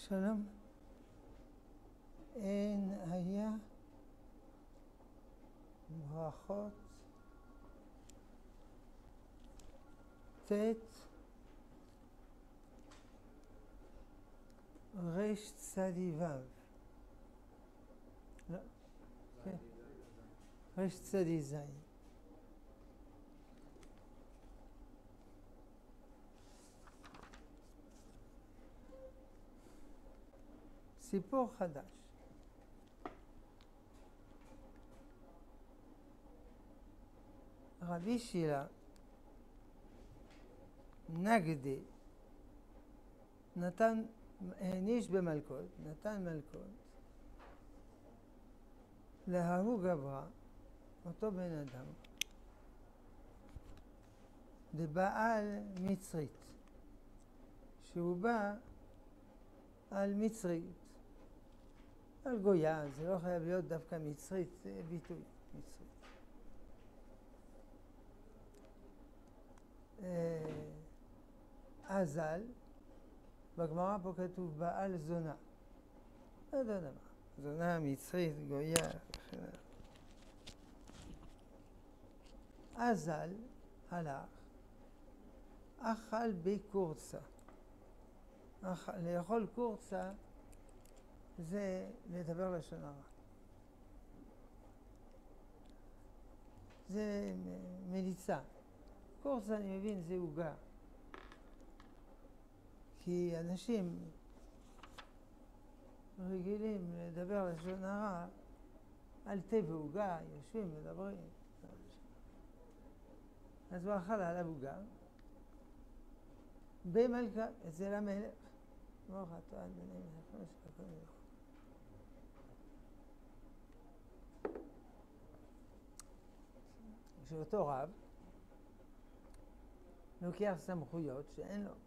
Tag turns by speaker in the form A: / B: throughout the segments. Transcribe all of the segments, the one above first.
A: שלום. אין היה ברכות ט' רש צדי וו. לא, כן. רש צדי זין. סיפור חדש. רבי שילה נגדי נתן, העניש במלכות, נתן מלכות להוא גברא, אותו בן אדם, לבעל מצרית, שהוא בא על מצרית, על גויה, זה לא חייב להיות דווקא מצרית, זה ביטוי מצרית. אזל, בגמרא פה כתוב בעל זונה, לא יודע מה, זונה, מצרית, גויה, וכן הלאה. אזל הלך, אכל בקורצה. לאכול קורצה זה לדבר לשון הרע. זה מליצה. קורצה, אני מבין, זה עוגה. כי אנשים רגילים לדבר לשון הרע על תה ועוגה, יושבים, מדברים. אז הוא אכל עליו עוגה. במלכה, אצל המלך. ברוך אתה אדוני מלך העולם שהכל נהיה. שאותו רב לוקח סמכויות שאין לו.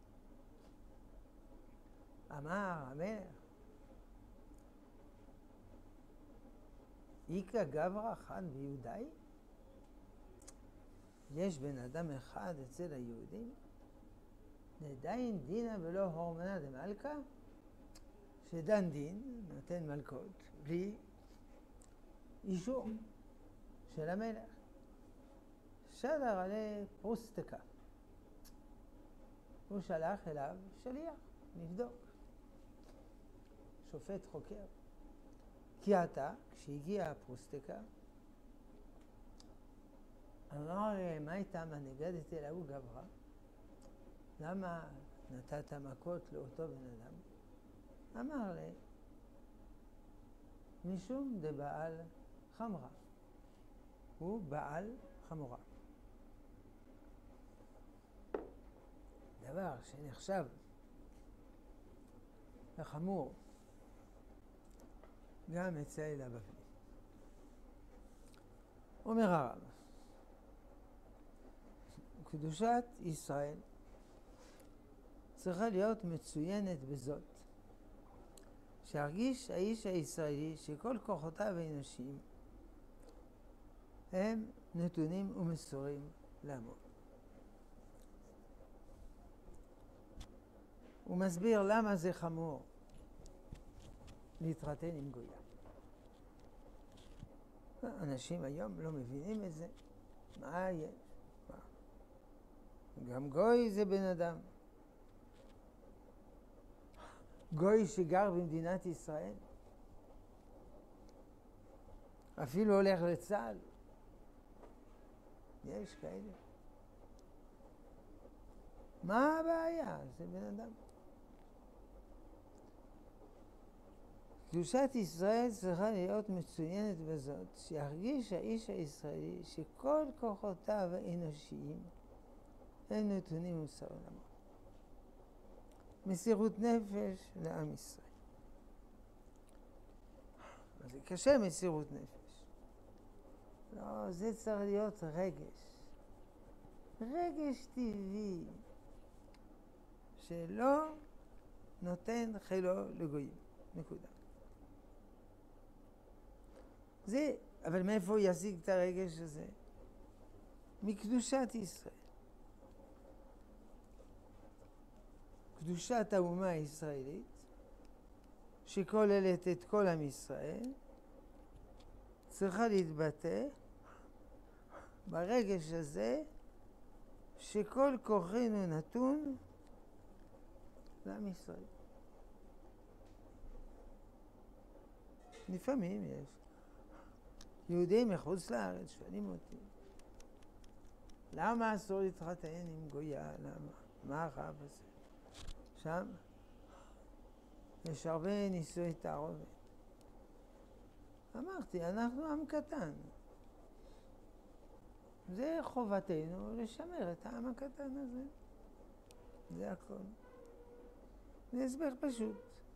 A: אמר המלך, איכא גברא חד ביהודאי? יש בן אדם אחד אצל היהודים, נדין דינא ולא הורמנא דמלכא, שדן דין, נותן מלכות, בלי אישור של המלך. שדר עלי פרוסטקה. הוא שלח אליו שליח, לבדוק. שופט חוקר. כי עתה, כשהגיעה הפרוסטקה, אמר לי, מה איתה נגדתי להוא גברא? למה נתת מכות לאותו בן אדם? אמר לי, משום דבעל חמרה. הוא בעל חמורה. דבר שנחשב לחמור גם אצל הבבלי. אומר הרב, קדושת ישראל צריכה להיות מצוינת בזאת, שהרגיש האיש הישראלי שכל כוחותיו האנושיים הם נתונים ומסורים לעמו. הוא מסביר למה זה חמור להתחתן עם גויה. אנשים היום לא מבינים את זה. מה יש? גם גוי זה בן אדם. גוי שגר במדינת ישראל, אפילו הולך לצה"ל. יש כאלה. מה הבעיה? זה בן אדם. קדושת ישראל צריכה להיות מצוינת בזאת, שירגיש האיש הישראלי שכל כוחותיו האנושיים הם נתונים ומסור לעמו. מסירות נפש לעם ישראל. זה קשה מסירות נפש. לא, זה צריך להיות רגש. רגש טבעי שלא נותן חילו לגויים. נקודה. זה, אבל מאיפה הוא ישיג את הרגש הזה? מקדושת ישראל. קדושת האומה הישראלית שכוללת את כל עם ישראל, צריכה להתבטא ברגש הזה שכל כוחנו נתון לעם ישראל. לפעמים יש יהודים מחוץ לארץ שואלים אותי, למה אסור להתחתן עם גויה? למה? מה הרב הזה? שם יש הרבה נישואי תערובת. אמרתי, אנחנו עם קטן. זה חובתנו לשמר את העם הקטן הזה. זה הכל. זה הסבר פשוט.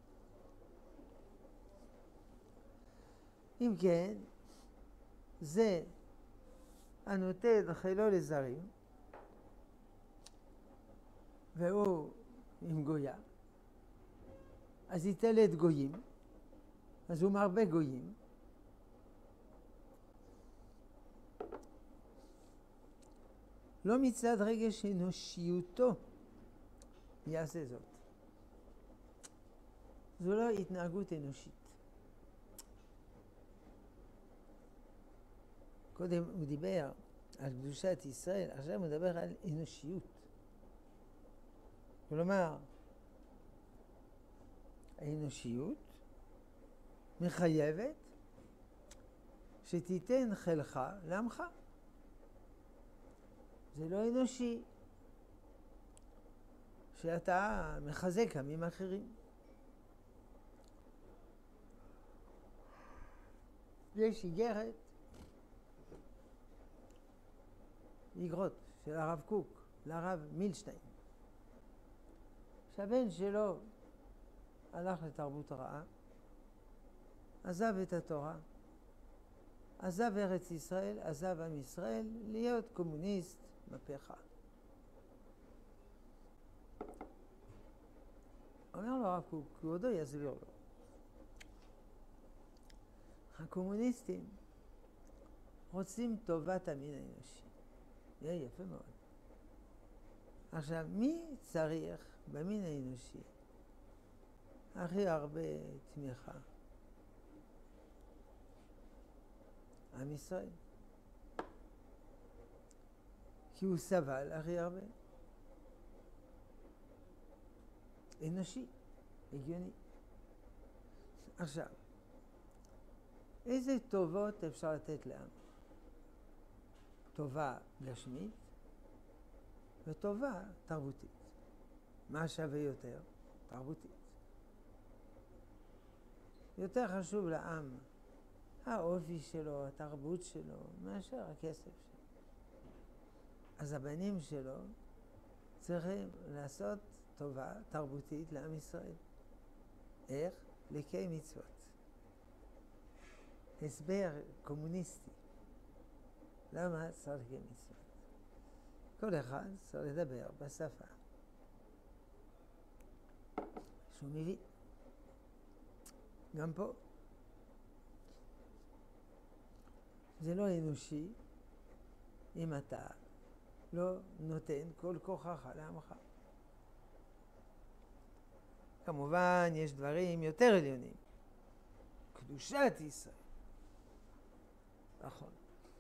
A: אם כן, זה הנוטה את חילו לזרים, והוא עם גויה, אז יתלד גויים, אז הוא מרבה גויים, לא מצד רגש אנושיותו יעשה זאת. זו לא התנהגות אנושית. קודם הוא דיבר על קדושת ישראל, עכשיו הוא מדבר על אנושיות. כלומר, האנושיות מחייבת שתיתן חלך לעמך. זה לא אנושי שאתה מחזק עמים אחרים. יש איגרת, איגרות של הרב קוק לרב מילשטיין, שהבן שלו הלך לתרבות רעה, עזב את התורה, עזב ארץ ישראל, עזב עם ישראל, להיות קומוניסט מהפכה. אומר לו הרב קוק, כבודו יסביר לו. הקומוניסטים רוצים טובת המין האנושי. זה יפה מאוד. עכשיו, מי צריך במין האנושי הכי הרבה תמיכה? עם ישראל. כי הוא סבל הכי הרבה. אנושי, הגיוני. עכשיו, איזה טובות אפשר לתת לעם? טובה גשמית וטובה תרבותית. מה שווה יותר? תרבותית. יותר חשוב לעם האופי שלו, התרבות שלו, מאשר הכסף שלו. אז הבנים שלו צריכים לעשות טובה תרבותית לעם ישראל. איך? לקיים מצוות. הסבר קומוניסטי. למה צריך לקיים מצוות? כל אחד צריך לדבר בשפה שהוא מבין. גם פה. זה לא אנושי אם אתה לא נותן כל כוחך לעמך. כמובן יש דברים יותר עליונים. קדושת ישראל. נכון.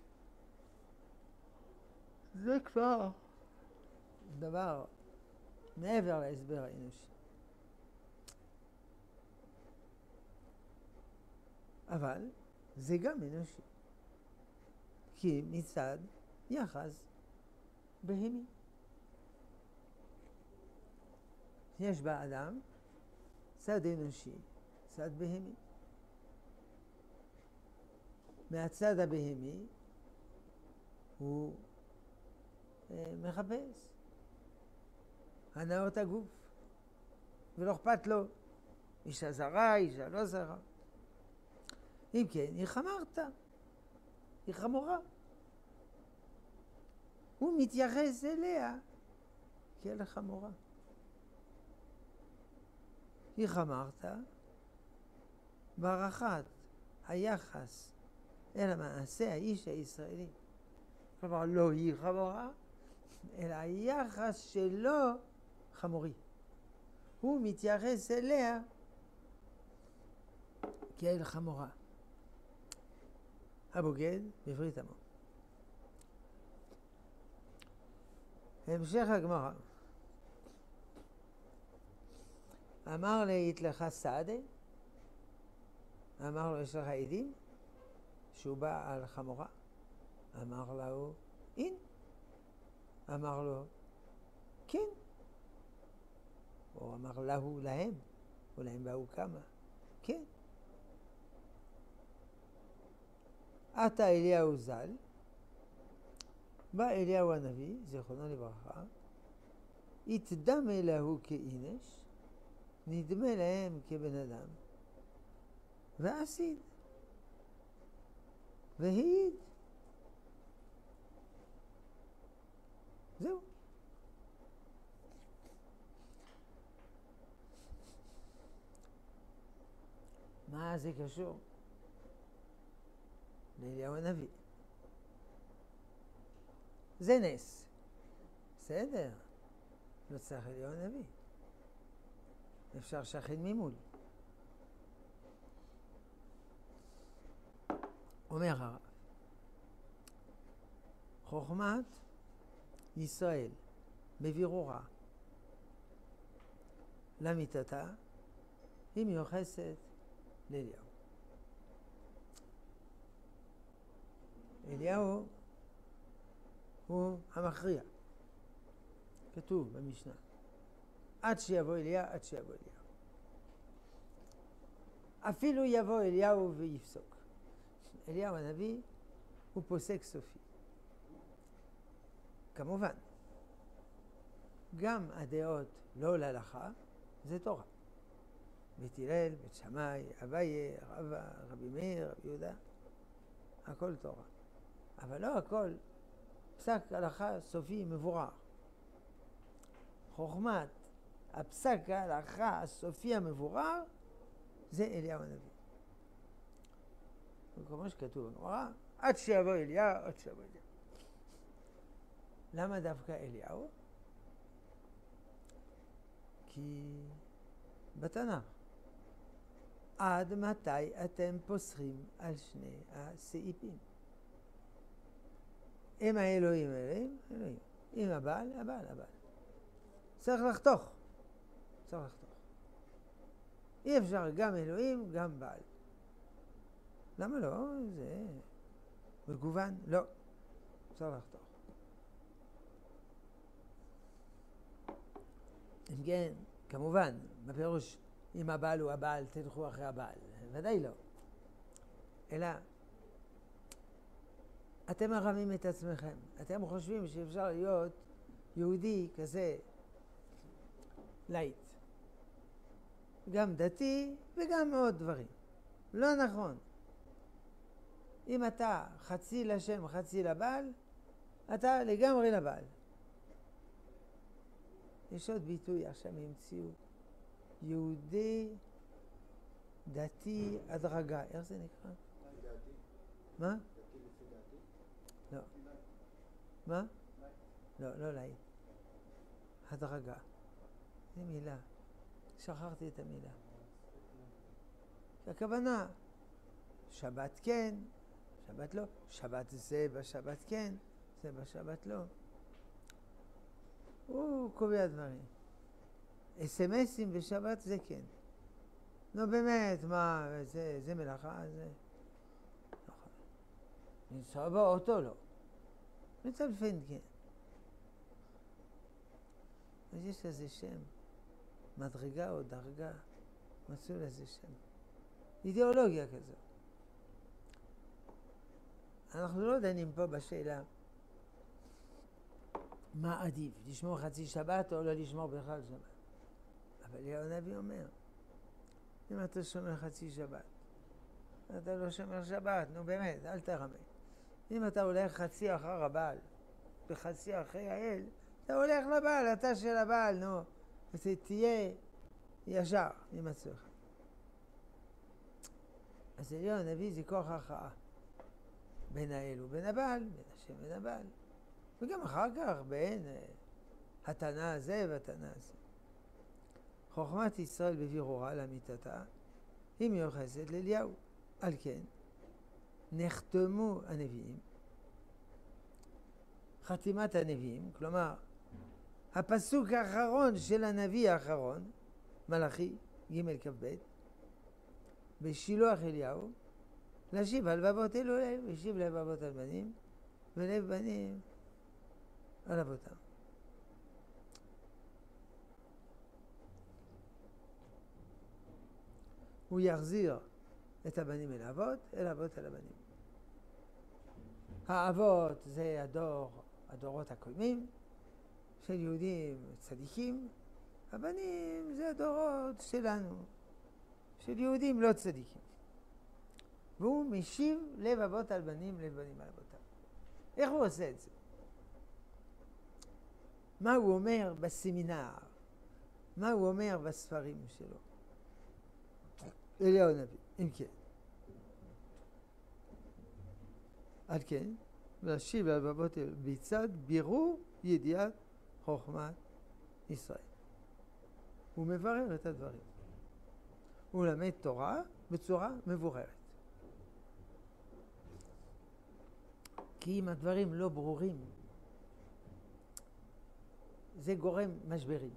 A: זה כבר דבר מעבר להסבר האנושי. אבל זה גם אנושי. כי מצד יחס בהמי. יש באדם צד אנושי, צד בהמי. מהצד הבהמי הוא מחפש הנאות הגוף, ולא אכפת לו אישה זרה, אישה לא זרה. אם כן, היא חמרת, היא חמורה. הוא מתייחס אליה כאל חמורה. היא חמרת בהערכת היחס אל המעשה האיש הישראלי. כלומר, לא היא חמורה, אלא היחס שלו חמורי. הוא מתייחס אליה כאל חמורה, הבוגד בברית עמו. המשך הגמרא. אמר ליתלך סעדה, אמר לו, יש לך עדים? שהוא בא על חמורה. אמר לו, אין. אמר לו, כן. הוא אמר להו, להם. ולהם באו כמה. כן. עתה אליהו ז"ל, בא אליהו הנביא, זיכרונו לברכה, התדמה להו כאינש, נדמה להם כבן אדם, ועשיד, והעיד. זהו. מה זה קשור לאליהו הנביא? זה נס. בסדר, לא צריך אליהו הנביא. אפשר שכן ממול. אומר הרב, חוכמת ישראל בבירורה לאמיתתה היא מיוחסת לאליהו. אליהו הוא המכריע. כתוב במשנה, עד שיבוא אליהו, עד שיבוא אליהו. אפילו יבוא אליהו ויפסוק. אליהו הנביא הוא פוסק סופי. כמובן, גם הדעות לא להלכה זה תורה. בית הלל, בית שמאי, אביי, רבא, רבי מאיר, רבי יהודה, הכל תורה. אבל לא הכל פסק הלכה סופי מבורר. חוכמת הפסק ההלכה הסופי המבורר זה אליהו הנביא. כמו שכתוב בגמרא, עד שיבוא אליהו, עד שיבוא אליהו. למה דווקא אליהו? כי בתנ"ך, עד מתי אתם פוסחים על שני הסעיפים? אם האלוהים אלוהים, אלוהים. אם הבעל, הבעל, הבעל. צריך לחתוך. צריך לחתוך. אי אפשר גם אלוהים, גם בעל. למה לא? זה מגוון. לא. צריך לחתוך. אם כן, כמובן, בפירוש, אם הבעל הוא הבעל, תלכו אחרי הבעל. ודאי לא. אלא, אתם מרמים את עצמכם. אתם חושבים שאפשר להיות יהודי כזה לייט. גם דתי וגם עוד דברים. לא נכון. אם אתה חצי לשם, חצי לבעל, אתה לגמרי לבעל. יש עוד ביטוי, עכשיו המציאו, יהודי דתי הדרגה. איך זה נקרא?
B: דתי.
A: מה?
B: דתי לפי דתי?
A: לא. מה? לא, לא להיט. הדרגה. זה מילה. שכחתי את המילה. הכוונה, שבת כן, שבת לא. שבת זה בשבת כן, זה בשבת לא. הוא קובע דברים. אס.אם.אסים בשבת זה כן. נו באמת, מה, זה מלאכה, זה... נכון. לנסוע באוטו לא. לטלפן כן. אז יש לזה שם. מדרגה או דרגה, מצאו לזה שם. אידיאולוגיה כזו. אנחנו לא דנים פה בשאלה מה עדיף, לשמור חצי שבת או לא לשמור בכלל שבת. אבל אליהו הנביא אומר, אם אתה שומר חצי שבת, אתה לא שומר שבת, נו באמת, אל תרמה. אם אתה הולך חצי אחר הבעל וחצי אחרי האל, אתה הולך לבעל, אתה של הבעל, נו. תהיה ישר עם עצמך. אז אליהו הנביא זה כוח הכרעה. בין האל ובין הבעל, בין השם ובין הבעל. וגם אחר כך בין התנא הזה והתנא הזה. חוכמת ישראל בבירורה לאמיתתה היא מיוחסת לאליהו. על כן, נחתמו הנביאים, חתימת הנביאים, כלומר, הפסוק האחרון של הנביא האחרון, מלאכי, ג' כ"ב, בשילוח אליהו, להשיב על לבבות אלו אליהם, והשיב לבבות על בנים, ולב בנים על אבותם. הוא יחזיר את הבנים אל האבות, אל האבות אל הבנים. האבות זה הדורות הקודמים של יהודים צדיקים, הבנים זה הדורות שלנו, של יהודים לא צדיקים. והוא משיב לב אבות על בנים, לב בנים על אבותם. איך הוא עושה את זה? מה הוא אומר בסמינר? מה הוא אומר בספרים שלו? אליהו הנביא, אם כן. על כן, להשיב על לבבות אלו בצד בירור ידיעת חוכמת ישראל. הוא מברר את הדברים. הוא למד תורה בצורה מבוררת. כי אם הדברים לא ברורים, זה גורם משברים.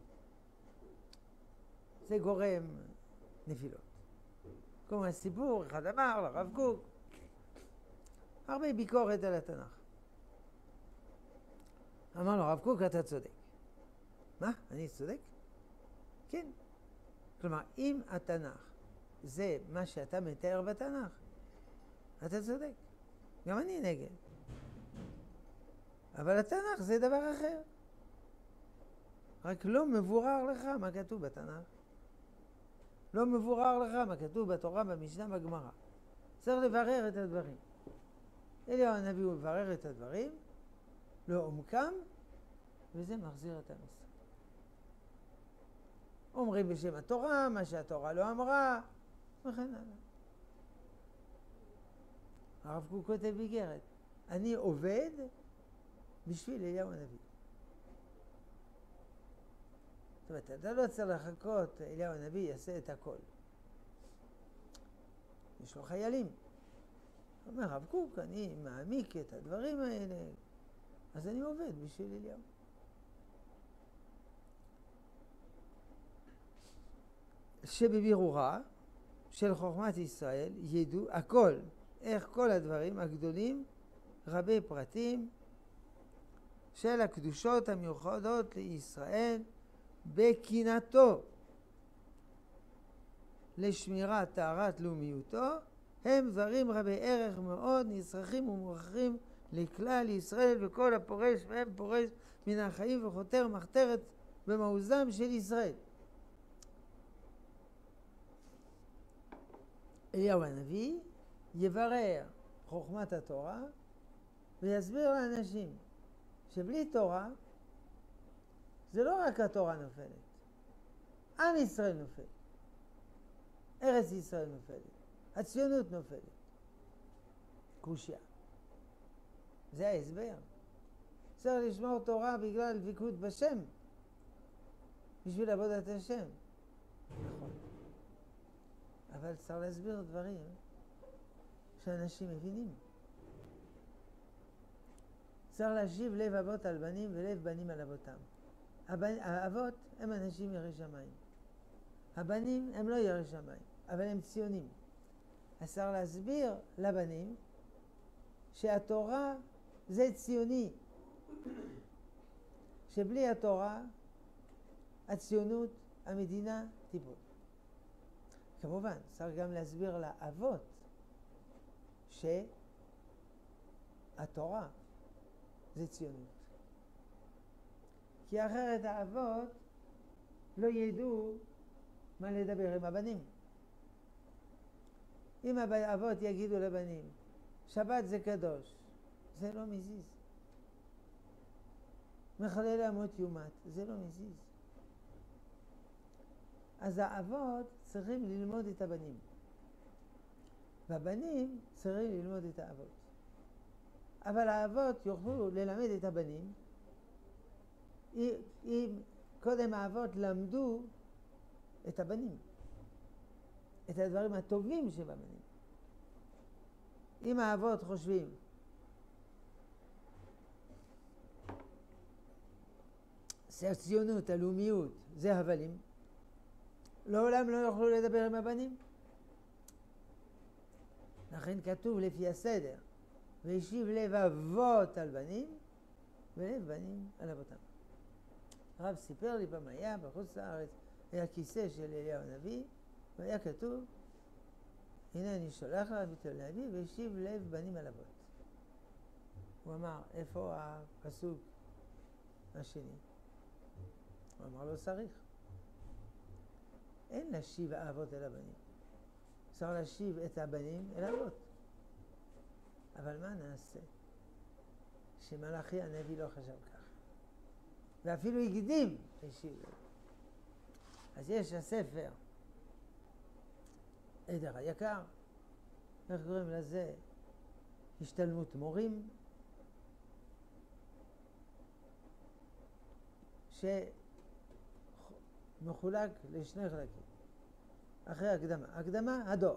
A: זה גורם נפילות. כמו הסיפור, אחד אמר לרב קוק, הרבה ביקורת על התנ"ך. אמר לו, הרב קוק, אתה צודק. מה? אני צודק? כן. כלומר, אם התנ"ך זה מה שאתה מתאר בתנ"ך, אתה צודק. גם אני נגד. אבל התנ"ך זה דבר אחר. רק לא מבורר לך מה כתוב בתנ"ך. לא מבורר לך מה כתוב בתורה, במשנה, בגמרא. צריך לברר את הדברים. אליהו הנביא הוא מברר את הדברים, לעומקם, וזה מחזיר את עם ישראל. אומרים בשם התורה, מה שהתורה לא אמרה, וכן הלאה. הרב קוק כותב באיגרת, אני עובד בשביל אליהו הנביא. זאת אומרת, אתה לא צריך לחכות, אליהו הנביא יעשה את הכל. יש לו חיילים. אומר הרב קוק, אני מעמיק את הדברים האלה, אז אני עובד בשביל אליהו. שבבירורה של חוכמת ישראל ידעו הכל, איך כל הדברים הגדולים, רבי פרטים, של הקדושות המיוחדות לישראל, בקינתו לשמירת טהרת לאומיותו, הם דברים רבי ערך מאוד, נצרכים ומוכרחים לכלל ישראל, וכל הפורש מהם פורש מן החיים וחותר מחתרת במעוזם של ישראל. אליהו הנביא יברר חוכמת התורה ויסביר לאנשים שבלי תורה זה לא רק התורה נופלת, עם ישראל נופל, ארץ ישראל נופלת, הציונות נופלת. קושיה. זה ההסבר. צריך לשמור תורה בגלל דבקות בשם, בשביל עבודת השם. נכון. אבל צריך להסביר דברים שאנשים מבינים. צריך להשיב לב אבות על בנים ולב בנים על אבותם. האבות הם אנשים יראי שמיים. הבנים הם לא יראי שמיים, אבל הם ציונים. אז צריך להסביר לבנים שהתורה זה ציוני. שבלי התורה, הציונות, המדינה תיפול. כמובן, צריך גם להסביר לאבות שהתורה זה ציונות. כי אחרת האבות לא ידעו מה לדבר עם הבנים. אם האבות יגידו לבנים, שבת זה קדוש, זה לא מזיז. מחלל המות יומת, זה לא מזיז. אז האבות צריכים ללמוד את הבנים. והבנים צריכים ללמוד את האבות. אבל האבות יוכלו ללמד את הבנים אם קודם האבות למדו את הבנים. את הדברים הטובים שבבנים. אם האבות חושבים שהציונות, הלאומיות, זה הבלים, לעולם לא יוכלו לדבר עם הבנים. לכן כתוב לפי הסדר, והשיב לב אבות על בנים, ולב בנים על אבותם. הרב סיפר לי פעם היה בחוץ לארץ, היה כיסא של אליהו הנביא, והיה כתוב, הנה אני שולח לך את אליהו הנביא, והשיב לב בנים על אבות. הוא אמר, איפה הפסוק השני? הוא אמר לו, צריך. אין להשיב האבות אל הבנים. צריך להשיב את הבנים אל האבות. אבל מה נעשה? שמלאכי הנביא לא חשב כך. ואפילו הקדים השיב. אז יש הספר, עדר היקר, איך קוראים לזה? השתלמות מורים, שמחולק לשני חלקים. אחרי הקדמה. הקדמה, הדור.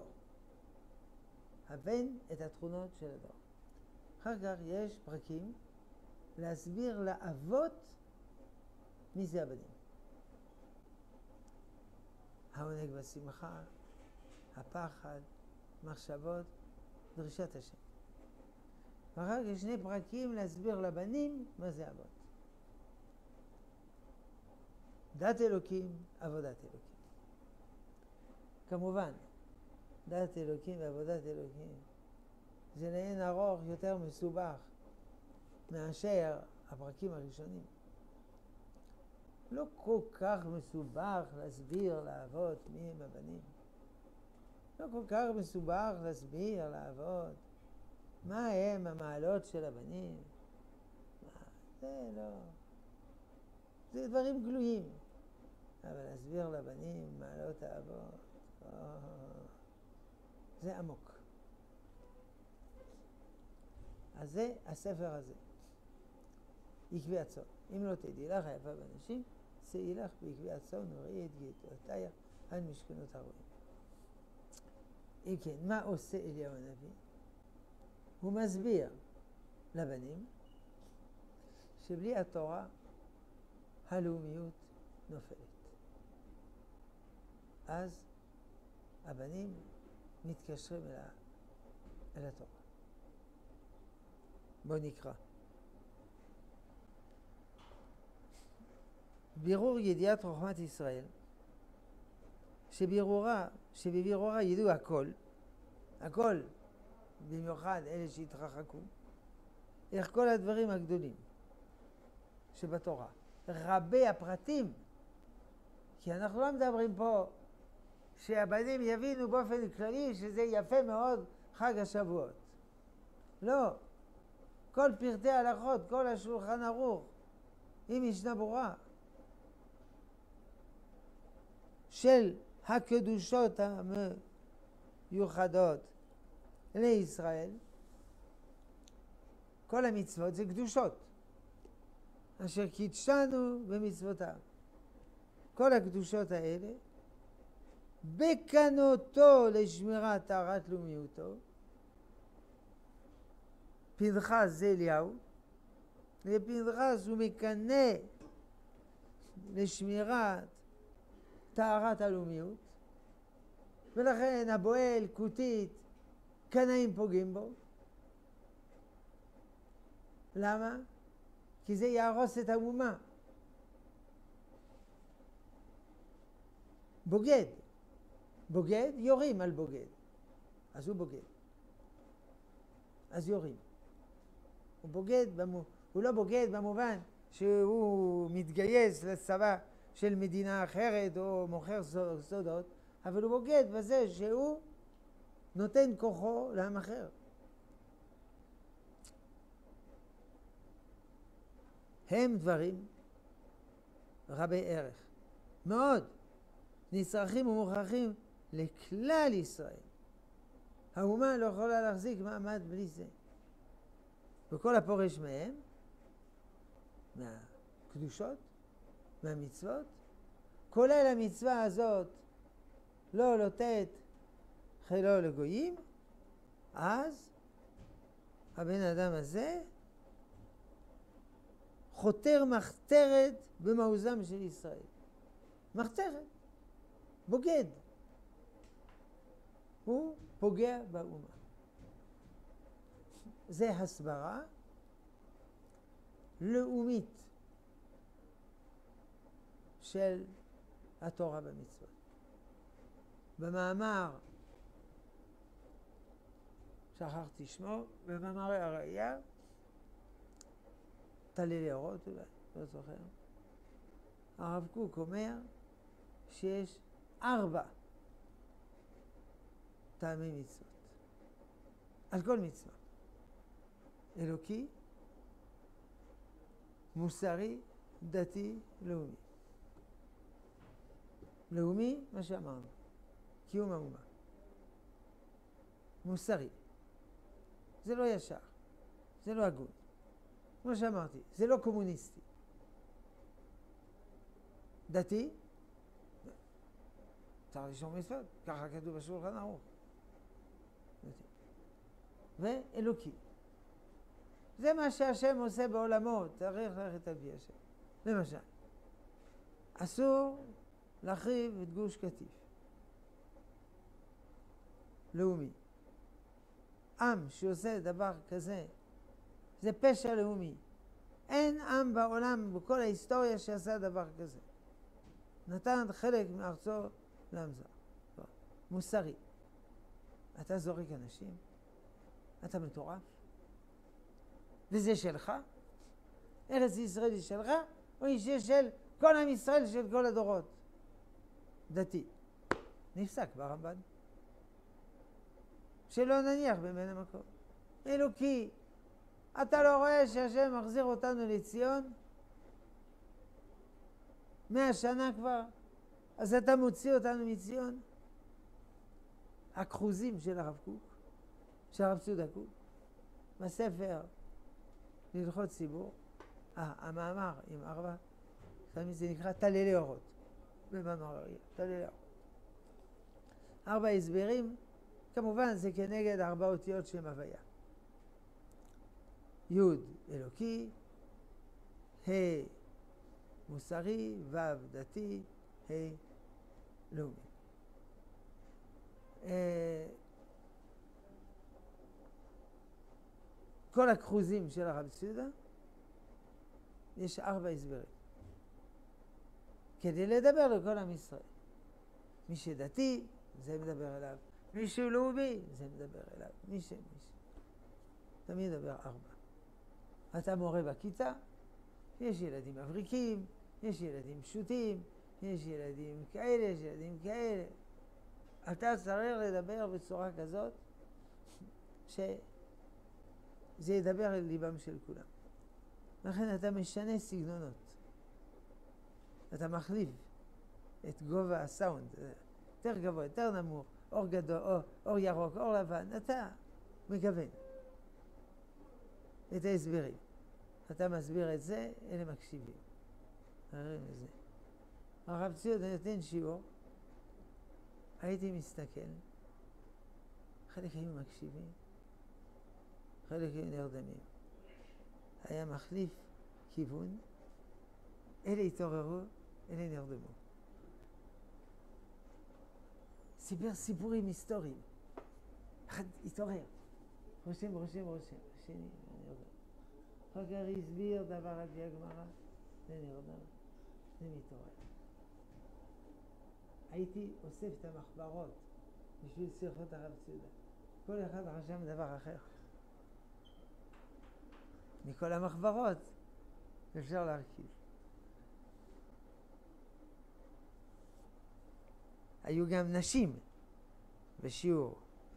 A: הבן את התכונות של הדור. אחר כך יש פרקים להסביר לאבות מי זה הבנים. העונג בשמחה, הפחד, מחשבות, דרישת השם. ואחר כך שני פרקים להסביר לבנים מה זה אבות. דת אלוקים, עבודת אלוקים. כמובן, דת אלוקים ועבודת אלוקים זה לאין ארוך יותר מסובך מאשר הפרקים הראשונים. לא כל כך מסובך להסביר לאבות מי הם הבנים. לא כל כך מסובך להסביר לאבות מה הם המעלות של הבנים. זה לא. זה דברים גלויים. אבל להסביר לבנים מעלות האבות, זה עמוק. אז זה הספר הזה. עקבי הצאן. אם לא תדעי לך היפה באנשים, שאי לך בעקבי הצאן וראי את גאותיה על משכנות הרועים. אם כן, מה עושה אליהו הנביא? הוא מסביר לבנים שבלי התורה הלאומיות נופלת. אז הבנים מתקשרים אל התורה. בוא נקרא. בירור ידיעת חוכמת ישראל, שבבירורה ידעו הכל, במיוחד אלה שהתרחקו, איך כל הדברים הגדולים שבתורה, רבי הפרטים, כי אנחנו לא מדברים פה שהבנים יבינו באופן כללי שזה יפה מאוד חג השבועות. לא. כל פרטי ההלכות, כל השולחן ערוך, עם משנה ברורה של הקדושות המיוחדות לישראל, כל המצוות זה קדושות, אשר קידשנו במצוותיו. כל הקדושות האלה, בקנותו לשמירת טהרת לאומיותו, פנחס זה אליהו, ופנחס הוא מקנא לשמירת טהרת הלאומיות, ולכן הבועל, כותית, קנאים פוגעים בו. למה? כי זה יהרוס את האומה. בוגד, יורים על בוגד. אז הוא בוגד. אז יורים. הוא לא בוגד במובן שהוא מתגייס לצבא של מדינה אחרת או מוכר סודות, אבל הוא בוגד בזה שהוא נותן כוחו לעם אחר. הם דברים רבי ערך מאוד נצרכים ומוכרחים לכלל ישראל. האומה לא יכולה להחזיק מעמד בלי זה. וכל הפורש מהם, מהקדושות, מהמצוות, כולל המצווה הזאת לא לתת חילו לגויים, אז הבן אדם הזה חותר מחתרת במעוזם של ישראל. מחתרת, בוגד. הוא פוגע באומה. זה הסברה לאומית של התורה במצוות. במאמר, שכחתי שמו, במאמרי הראייה, תלילי אורות אולי, לא זוכר, הרב קוק אומר שיש 4 טעמי מצוות על כל מצווה: אלוקי, מוסרי, דתי, לאומי. לאומי, מה שאמרנו, קיום האומה. מוסרי, זה לא ישר, זה לא הגון. כמו שאמרתי, זה לא קומוניסטי. דתי, צריך לשמור מצוות, ככה כתוב בשולחן ערוך. דתי. ואלוקי. זה מה שהשם עושה בעולמו, צריך ללכת על פי השם. למשל, אסור להחריב את גוש קטיף. לאומי. עם שעושה דבר כזה, זה פשע לאומי. אין עם בעולם, בכל ההיסטוריה, שעשה דבר כזה. נתן חלק מארצו לעם זר. מוסרי. אתה זורק אנשים? אתה מטורף? וזה שלך? ארץ ישראל היא שלך? או היא של כל עם ישראל, של כל הדורות? דתי. נפסק ברמב"ן. שלא נניח במעין המקום. אלוקי, אתה לא רואה שהשם מחזיר אותנו לציון? 100 שנה כבר, אז אתה מוציא אותנו מציון? הכרוזים של הרב קוק, של הרב צודה קוק, בספר להלכות ציבור, המאמר עם 4, תמיד זה נקרא תלילי אורות, במאמר הראייה, תלילי אורות. 4 הסברים, כמובן זה כנגד 4 אותיות שם הוויה. י' אלוקי, ה' מוסרי, ו' דתי, ה' לאומי. כל הכרוזים של הרב צודה, יש 4 הסברים. כדי לדבר לכל עם ישראל. מי שדתי, זה מדבר אליו. מי שהוא לאומי, זה מדבר אליו. מי. תמיד מדבר 4. אתה מורה בכיתה, יש ילדים מבריקים, יש ילדים פשוטים, יש ילדים כאלה, יש ילדים כאלה. אתה צריך לדבר בצורה כזאת, שזה ידבר אל ליבם של כולם. לכן אתה משנה סגנונות. אתה מחליף את גובה הסאונד, יותר גבוה, יותר נמוך, אור גדול, אור ירוק, אור לבן, אתה מגוון את ההסברים. אתה מסביר את זה, אלה מקשיבים. הרב צודה נותן שיעור, הייתי מסתכל, חלק היו מקשיבים, חלק היו נרדמים. היה מחליף כיוון, אלה התעוררו, אלה נרדמו. סיפר סיפורים היסטוריים. אחד התעורר, רושם, השני נרדם. אחר כך הסביר דבר על פי הגמרא, זה נרדם, זה מתעורר. הייתי אוסף את המחברות בשביל שיחות הרב צודה. כל אחד חשב דבר אחר. מכל המחברות אפשר להרכיב. היו גם נשים בשיעור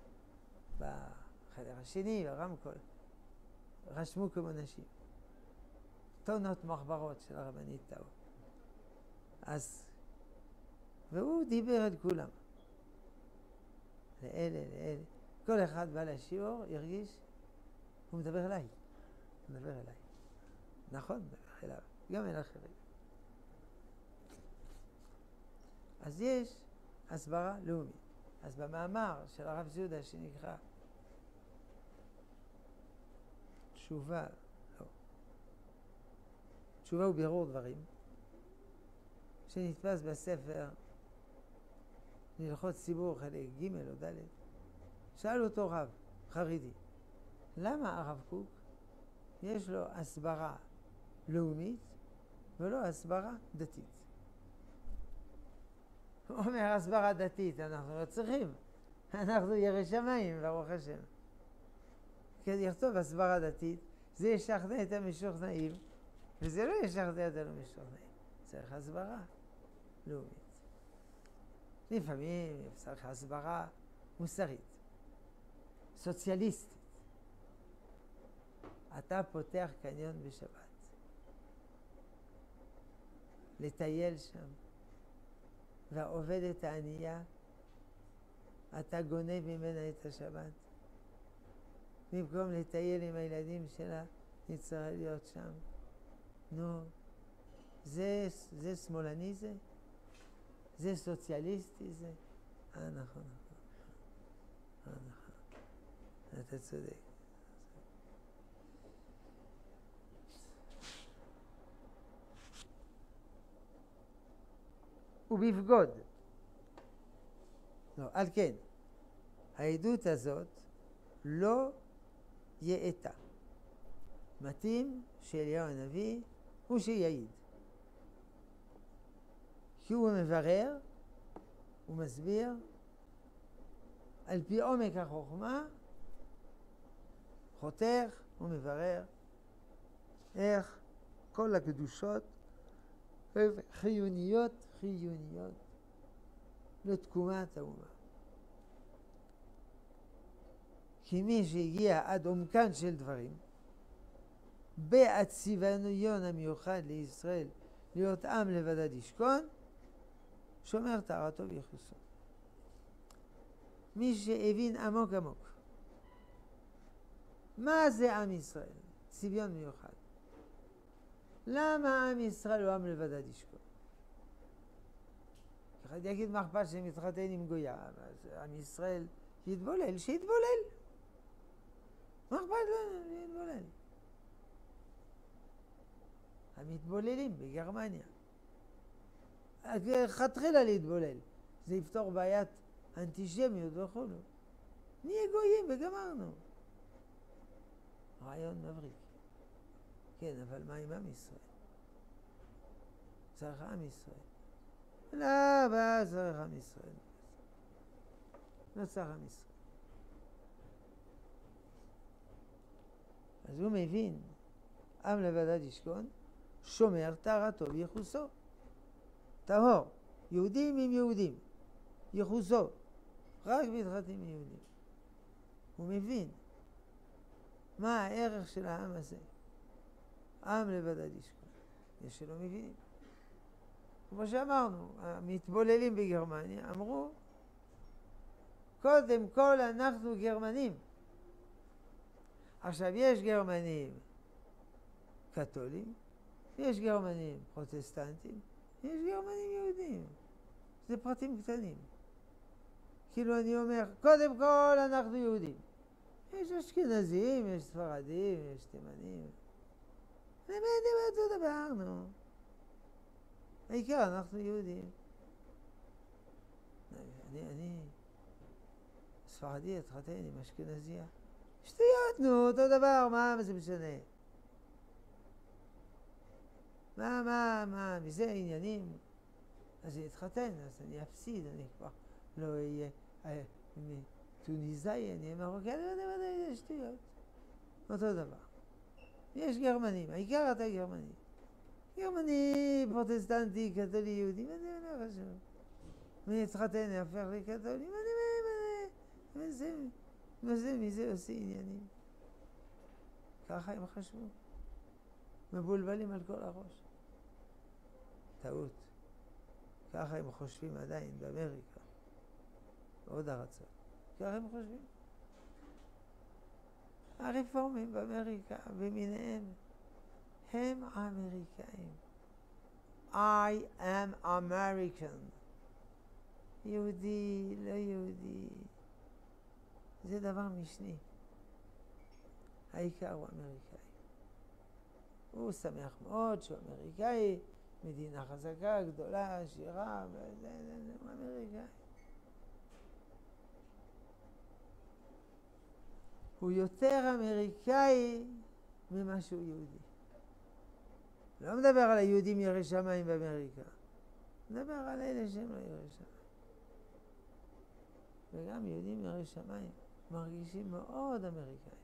A: בחדר השני, ברמקול. רשמו כמו נשים. טונות מחברות של הרבנית טאו. אז, והוא דיבר את כולם. לאלה. כל אחד בא לשיעור, הרגיש, הוא מדבר אליי. נכון, מדבר אליו, גם אל אחרים. אז יש הסברה לאומית. אז במאמר של הרב זיודה שנקרא תשובה, לא, תשובה ובירור דברים, שנתפס בספר להלכות ציבור חלק ג' או ד', שאל אותו רב חרדי, למה הרב קוק יש לו הסברה לאומית ולא הסברה דתית? הוא אומר, הסברה דתית אנחנו לא צריכים, אנחנו ירא שמיים ברוך השם. כדי לכתוב הסברה דתית, זה ישכנע את המשוכנעים, וזה לא ישכנע את המשוכנעים. צריך הסברה לאומית. לפעמים צריך הסברה מוסרית, סוציאליסטית. אתה פותח קניון בשבת, לטייל שם, והעובדת הענייה, אתה גונב ממנה את השבת. במקום לטייל עם הילדים שלה, נצטרך להיות שם. נו, זה שמאלני זה? זה סוציאליסטי זה? נכון. נכון. אתה צודק. ובבגוד. לא, על כן, העדות הזאת לא יאטה. מתאים שאליהו הנביא הוא שיעיד. כי הוא מברר, הוא מסביר, על פי עומק החוכמה, חותך ומברר איך כל הקדושות חיוניות לתקומת האומה. כי מי שהגיע עד עומקן של דברים, בהציוון המיוחד לישראל להיות עם לבדד ישכון, שומר טהרתו וייחוסו. מי שהבין עמוק מה זה עם ישראל? צביון מיוחד. למה עם ישראל הוא עם לבדד ישכון? אחד יגיד מה אכפת שמתחתן עם גויה, אז עם ישראל יתבולל, שיתבולל. מה אכפת לנו? יתבולל. המתבוללים בגרמניה. חתחילה להתבולל. זה יפתור בעיית אנטישמיות וכו'. נהיה גויים וגמרנו. רעיון מבריק. כן, אבל מה עם עם ישראל? צריך עם ישראל. לא, צריך עם ישראל. לא צריך עם ישראל. אז הוא מבין, עם לבדד ישכון, שומר טהרתו וייחוסו. טהור, יהודים עם יהודים, ייחוסו, רק מתחתנים עם יהודים. הוא מבין מה הערך של העם הזה. עם לבדד ישכון. יש שלא מבינים. כמו שאמרנו, המתבוללים בגרמניה אמרו, קודם כל אנחנו גרמנים. עכשיו יש גרמנים קתולים, יש גרמנים פרוטסטנטים, יש גרמנים יהודים. זה פרטים קטנים. כאילו אני אומר, קודם כל אנחנו יהודים. יש אשכנזים, יש ספרדים, יש תימנים. באמת אותו דבר, נו. העיקר אנחנו יהודים. אני ספרדי התחתן עם אשכנזיה. שטויות, נו, אותו דבר, מה זה משנה? מה, מזה עניינים? אז אני אתחתן, אז אני אפסיד, אני כבר לא אהיה טוניסאי, אני אהיה מרוקאי, זה שטויות. אותו דבר. יש גרמנים, העיקר אתה גרמני. גרמני, פרוטסטנטי, קתולי, יהודי, מה זה לא חשוב. אני אתחתן, אני הפך לקתולי, מזה עושה עניינים. ככה הם חשבו. מבולבלים על כל הראש. טעות. ככה הם חושבים עדיין באמריקה. עוד ארצות. ככה הם חושבים. הרפורמים באמריקה ומיניהם הם אמריקאים. I am American. יהודי, לא יהודי, זה דבר משני. העיקר הוא אמריקאי. הוא שמח מאוד שהוא אמריקאי, מדינה חזקה, גדולה, עשירה, הוא אמריקאי. הוא יותר אמריקאי ממה שהוא יהודי. לא מדבר על היהודים יראי שמיים באמריקה. מדבר על אלה שהם לא יראי שמיים. וגם יהודים יראי שמיים מרגישים מאוד אמריקאים.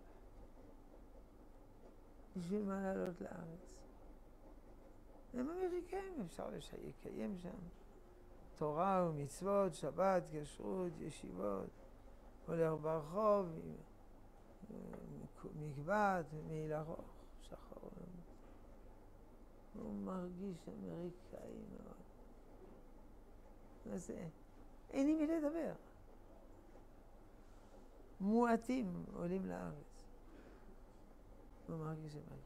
A: בשביל מה לעלות לארץ? הם אמריקאים, אפשר לקיים שם תורה ומצוות, שבת, כשרות, ישיבות, הולך ברחוב, מקבט, מעיל ארוך, שחר. הוא מרגיש אמריקאי מאוד. אז אין עם מי לדבר. מועטים עולים לארץ. הוא מרגיש אמריקאי.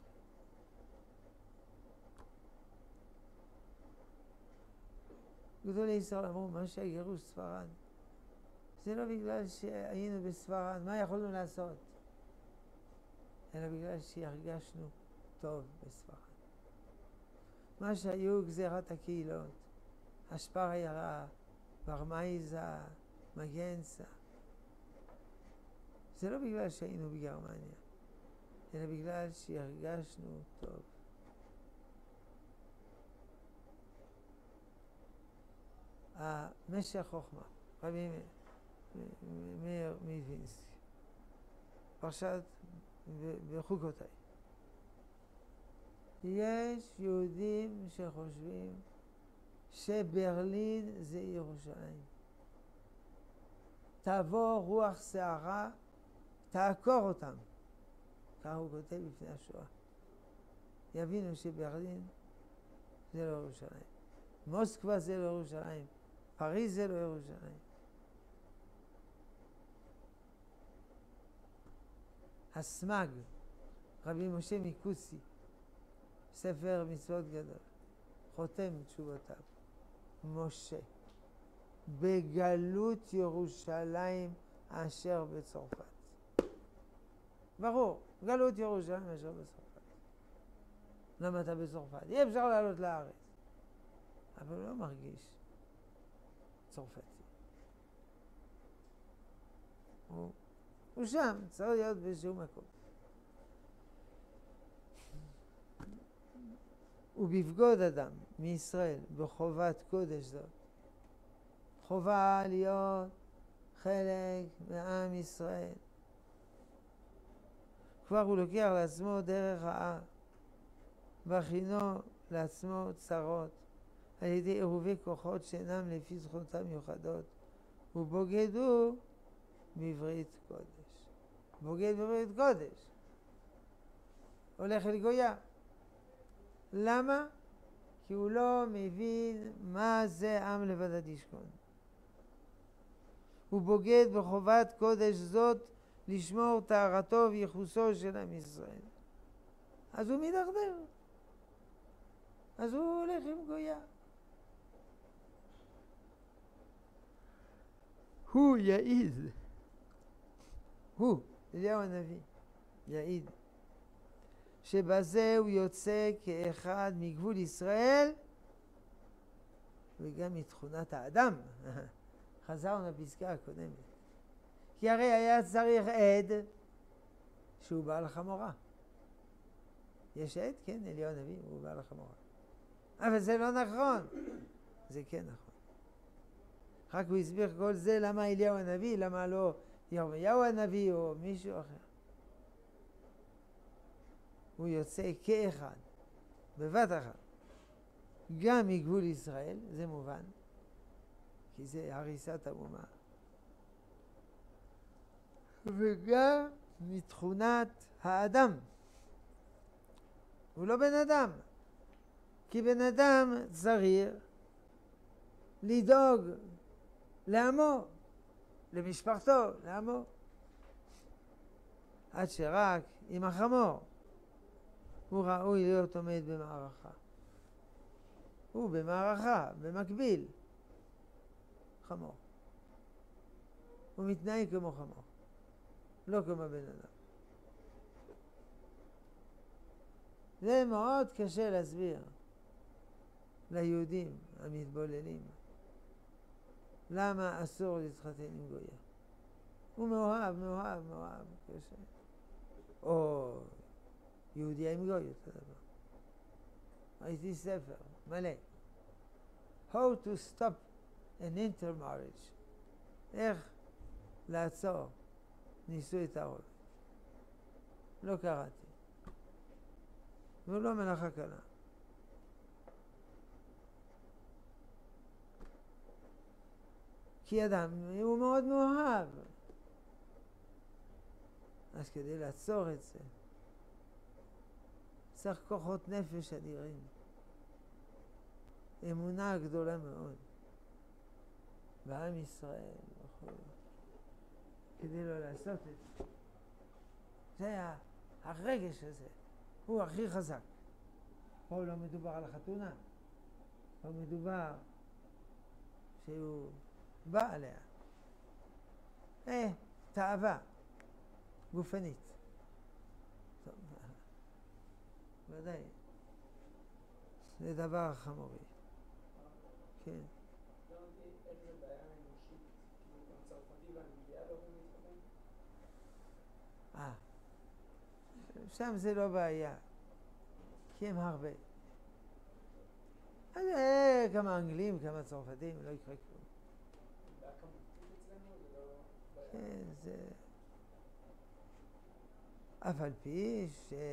A: גדולי ישראל אמרו, מה שהגירוש ספרד, זה לא בגלל שהיינו בספרד, מה יכולנו לעשות? אלא בגלל שהרגשנו טוב בספרד. מה שהיו גזירת הקהילות, השפר הירה, ברמייזה, מגנסה, זה לא בגלל שהיינו בגרמניה, אלא בגלל שהרגשנו טוב. המשך חוכמה, רבי מאיר מווינסקי, פרשת בחוקותיי. יש יהודים שחושבים שברלין זה ירושלים. תעבור רוח שערה, תעקור אותם. כך הוא כותב לפני השואה. יבינו שברלין זה לא ירושלים. מוסקבה זה לא ירושלים. פריז זה לא ירושלים. הסמג, רבי משה מקוצי, ספר מצוות גדול, חותם תשובותיו. משה, בגלות ירושלים אשר בצרפת. ברור, גלות ירושלים אשר בצרפת. למה אתה בצרפת? אי אפשר לעלות לארץ. אבל הוא לא מרגיש צרפתי. הוא שם, צריך להיות באיזשהו מקום. ובפגוד אדם מישראל בחובת קודש זאת, חובה להיות חלק מעם ישראל. כבר הוא לוקח לעצמו דרך בכינו לעצמו צרות על ידי עירובי כוחות שאינם לפי זכותם מיוחדות, ובוגדו בברית קודש. בוגד בברית קודש. הולך אל גויה. למה? כי הוא לא מבין מה זה עם לבדד ישכון. הוא בוגד בחובת קודש זאת לשמור טהרתו וייחוסו של עם ישראל. אז הוא מדרדר. אז הוא הולך עם גויה. הוא יעיד. הוא, אליהו הנביא, יעיד. שבזה הוא יוצא כאחד מגבול ישראל וגם מתכונת האדם. חזרנו לפסקה הקודמת. כי הרי היה צריך עד שהוא בעל חמורה. יש עד? כן, אליהו הנביא הוא בעל חמורה. אבל זה לא נכון. זה כן נכון. רק הוא הסביר כל זה למה אליהו הנביא, למה לא ירמיהו הנביא או מישהו אחר. הוא יוצא כאחד, בבת אחת, גם מגבול ישראל, זה מובן, כי זה הריסת האומה, וגם מתכונת האדם. הוא לא בן אדם, כי בן אדם צריך לדאוג לעמו, למשפחתו, לעמו, עד שרק עם החמור הוא ראוי להיות עומד במערכה. הוא במערכה, במקביל. חמור. הוא מתנהג כמו חמור, לא כמו בן אדם. זה מאוד קשה להסביר ליהודים המתבוללים למה אסור להתחתן עם גויה. הוא מאוהב, קשה. או יהודי עם גוי, אותו דבר. ראיתי ספר מלא. How to stop an intermarriage. איך לעצור נישואי תערובת. לא קראתי. והוא לא מלאכה קלה. כי אדם הוא מאוד מאוהב. אז כדי לעצור את זה, צריך כוחות נפש אדירים. אמונה גדולה מאוד. בעם ישראל, כדי לא לעשות את זה. זה הרגש הזה. הוא הכי חזק. פה לא מדובר על החתונה. פה מדובר שהוא בא עליה. תאווה גופנית. טוב, ודאי. זה דבר חמורי. כן.
B: איך זה בעיה אנושית? גם צרפתי ואנגליה לא יכולים להתחתן?
A: שם זה לא בעיה. כי הם הרבה. אז כמה אנגלים, כמה צרפתים, לא יקרה כלום.
B: בעיה כמותית אצלנו? זה לא בעיה?
A: כן, זה... אף על פי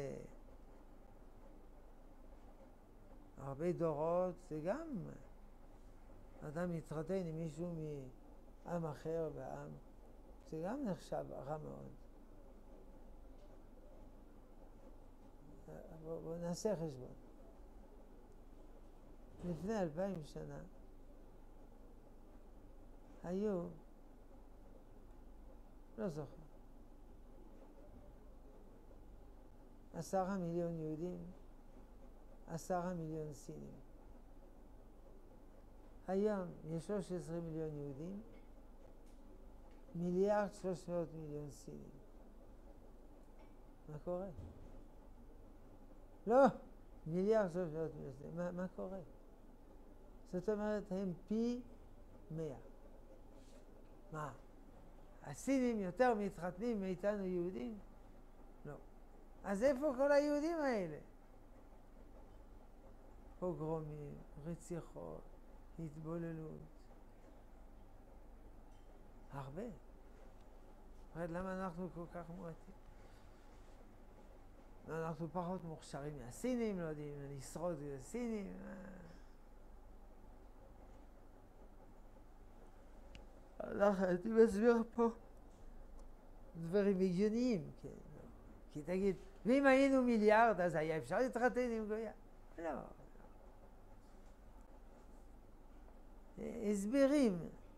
A: הרבה דורות זה גם אדם מתחתן עם מישהו מעם אחר בעם, זה גם נחשב רע מאוד. בואו נעשה חשבון. לפני 2000 שנה היו, לא זוכר, 10 מיליון יהודים, 10 מיליון סינים. היום יש 13 מיליון יהודים, 1,300,000,000 סינים. מה קורה? לא, 1,300,000,000 סינים. מה קורה? זאת אומרת, הם פי 100. מה? הסינים יותר מתחתנים מאיתנו יהודים? לא. אז איפה כל היהודים האלה? פוגרומים, רציחות, התבוללות. הרבה. למה אנחנו כל כך מועטים? אנחנו פחות מוכשרים מהסינים, לא יודעים לשרוד את הסינים. הייתי מסביר פה דברים הגיוניים, כן. כי תגיד, ואם היינו מיליארד, אז היה אפשר להתחתן עם גויה? לא. הסברים.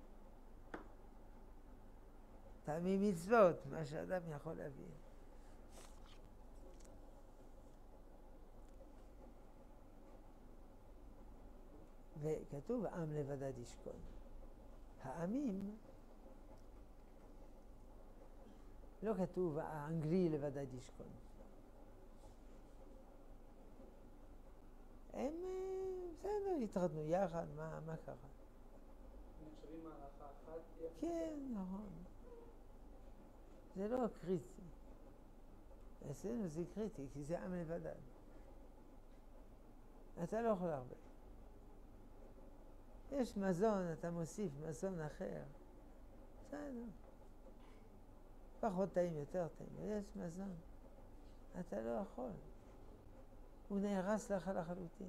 A: טעמי מצוות, מה שאדם יכול להבין. וכתוב, עם לבדד ישכון. העמים, לא כתוב האנגלי לבדד ישכון. הם בסדר, התחתנו יחד, מה קרה?
B: נחשבים מערכה אחת?
A: כן, נכון. זה לא קריטי. אצלנו זה קריטי, כי זה עם לבדד. אתה לא יכול הרבה. יש מזון, אתה מוסיף מזון אחר. בסדר. פחות טעים, יותר טעים. יש מזון. אתה לא יכול. הוא נהרס לך לחלוטין.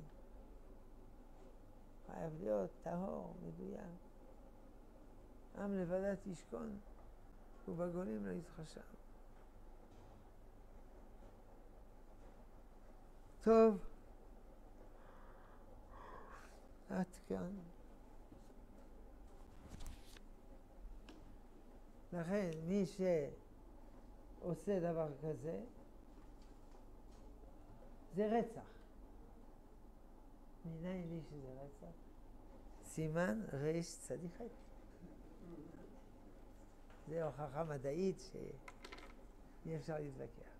A: חייב להיות טהור, מדויק. עם לבדת ישכון, ובגולים לא יתחשב. טוב. עד כאן. לכן, מי שעושה דבר כזה, זה רצח. מניין לי שזה רצח? סימן רש צדיחת. זו הוכחה מדעית שאי אפשר להתווכח.